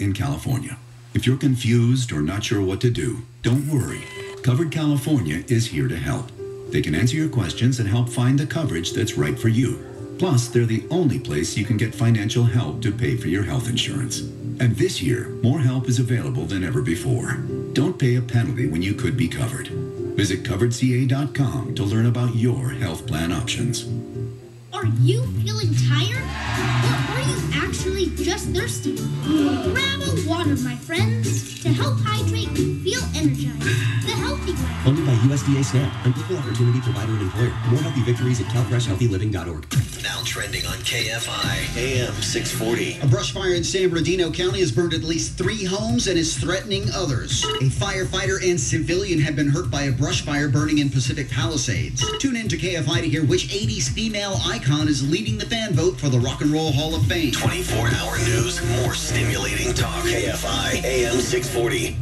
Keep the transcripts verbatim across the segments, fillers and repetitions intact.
in California. If you're confused or not sure what to do, don't worry. Covered California is here to help. They can answer your questions and help find the coverage that's right for you. Plus, they're the only place you can get financial help to pay for your health insurance. And this year, more help is available than ever before. Don't pay a penalty when you could be covered. Visit covered C A dot com to learn about your health plan options. Are you feeling tired? Or are you actually just thirsty? Grab a water, my friends, to help hydrate and feel energized. The Healthy Way. Funded by U S D A SNAP, an equal opportunity provider and employer. More healthy victories at cal fresh healthy living dot org. Now trending on K F I, A M six forty. A brush fire in San Bernardino County has burned at least three homes and is threatening others. A firefighter and civilian have been hurt by a brush fire burning in Pacific Palisades. Tune in to K F I to hear which eighties female icon is leading the fan vote for the Rock and Roll Hall of Fame. twenty-four hour news, more stimulating talk. K F I, A M six forty.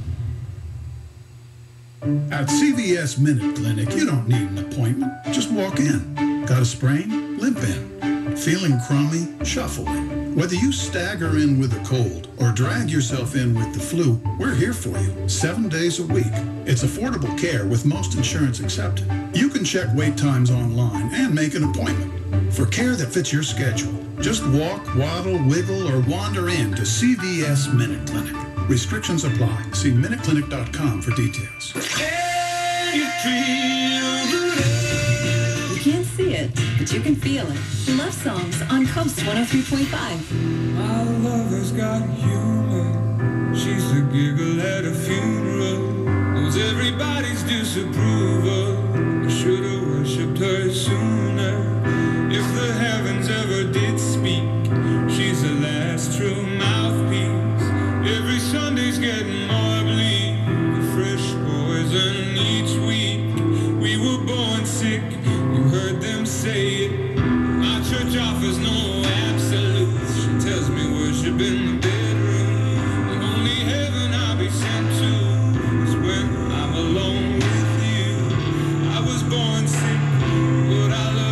At C V S Minute Clinic, you don't need an appointment. Just walk in. Got a sprain? Limp in. Feeling crummy? Shuffle in. Whether you stagger in with a cold or drag yourself in with the flu, we're here for you, seven days a week. It's affordable care with most insurance accepted. You can check wait times online and make an appointment. For care that fits your schedule, just walk, waddle, wiggle, or wander in to C V S Minute Clinic. Restrictions apply. See minute clinic dot com for details. Can you feel the love? You can't see it, but you can feel it. Love Songs on KOST one oh three point five. My lover's got humor. She's the giggle at a funeral. Knows everybody's disapproval. I should have worshipped her sooner. If the heavens ever did speak, she's the last true mouthpiece. Every Sunday's getting more bleak. A fresh poison each week. We were born sick, you heard them say it. My church offers no absolutes. She tells me worship in the bedroom. The only heaven I'll be sent to is when I'm alone with you. I was born sick, but I love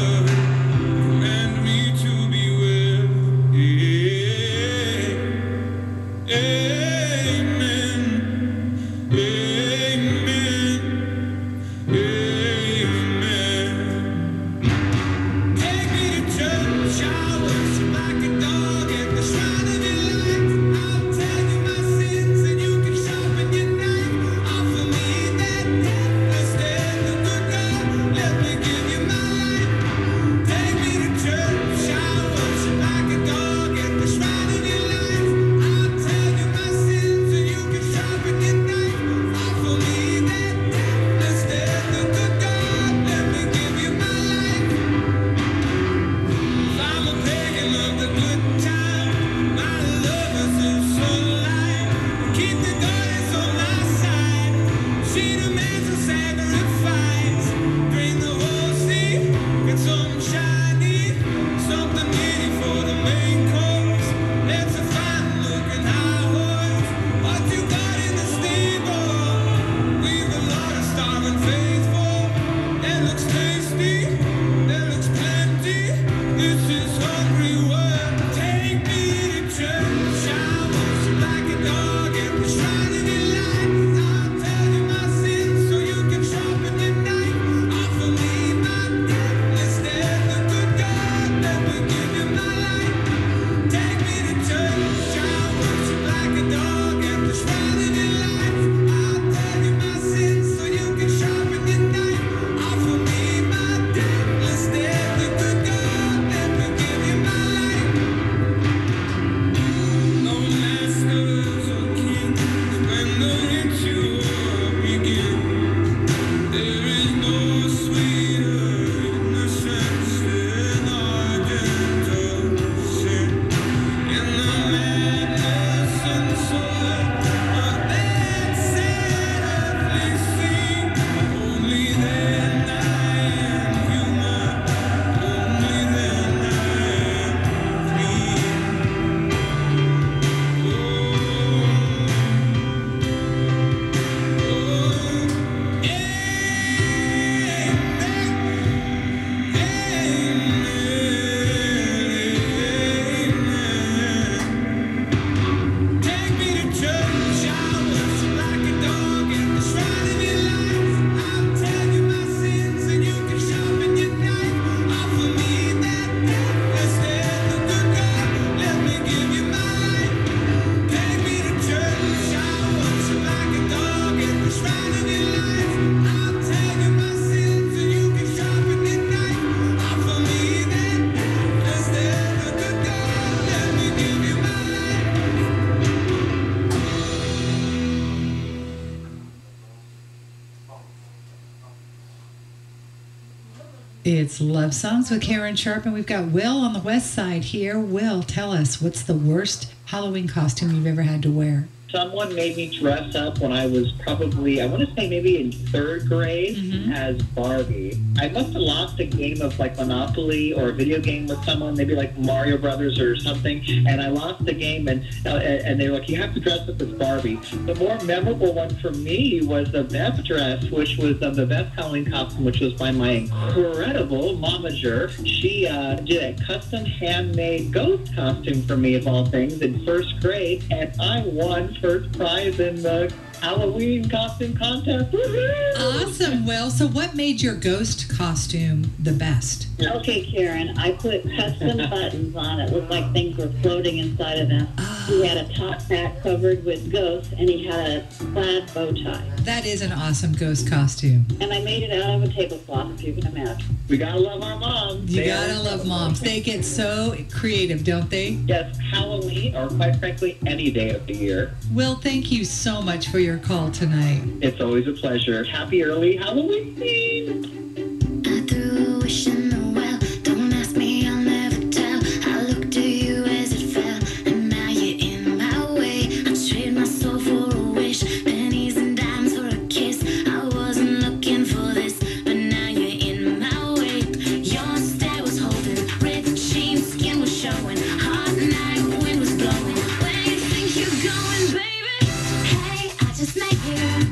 It's Love Songs with Karen Sharpen. We've got Will on the west side here. Will, tell us, what's the worst Halloween costume you've ever had to wear? Someone made me dress up when I was probably, I want to say maybe in third grade mm-hmm. as Barbie. I must have lost a game of like Monopoly or a video game with someone, maybe like Mario Brothers or something, and I lost the game, and uh, and they were like, you have to dress up as Barbie. The more memorable one for me was the best dress, which was uh, the best Halloween costume, which was by my incredible momager. She uh, did a custom handmade ghost costume for me, of all things, in first grade, and I won first prize in the Halloween costume contest. Woo-hoo! Awesome, Will. So what made your ghost costume the best? Okay, Karen, I put custom buttons on it. Looked like things were floating inside of them. Oh. He had a top hat covered with ghosts, and he had a plaid bow tie. That is an awesome ghost costume. And I made it out of a tablecloth, if you can imagine. We gotta love our moms. You they gotta love moms. They get so creative, don't they? Yes, Halloween, or quite frankly, any day of the year. Will, thank you so much for your call tonight. It's always a pleasure. Happy early Halloween! I threw a wish in the well. Don't ask me, I'll never tell. I looked to you as it fell, and now you're in my way. I trade my soul for a wish, pennies and dimes for a kiss. I wasn't looking for this, but now you're in my way. Your stare was holding, red jeans, skin was showing. Hot night, wind was blowing. Where do you think you're going, baby? Hey, I just met you.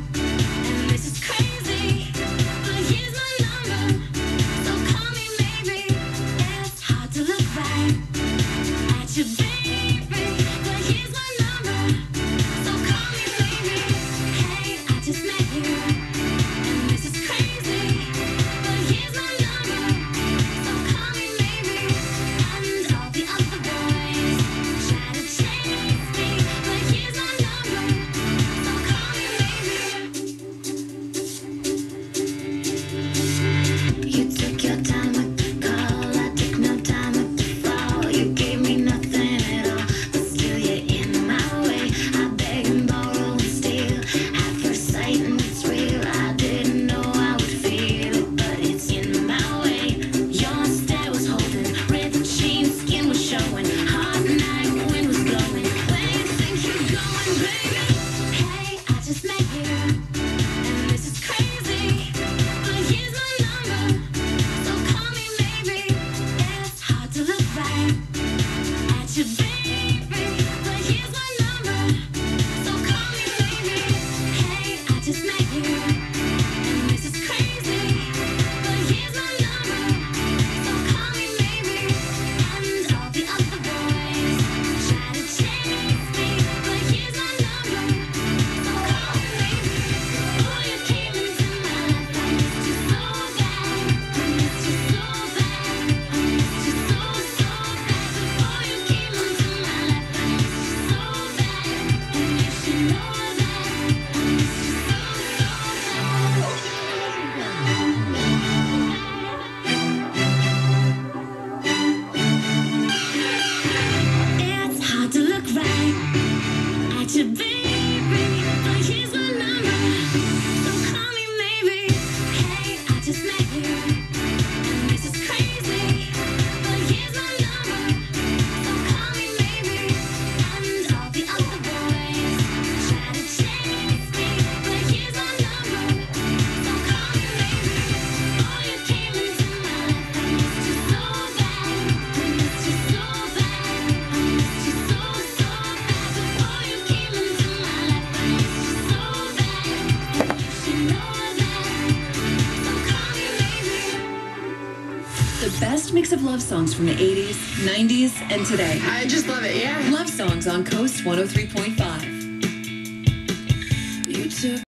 Best mix of love songs from the eighties, nineties, and today. I just love it, yeah. Love Songs on KOST one oh three point five. You took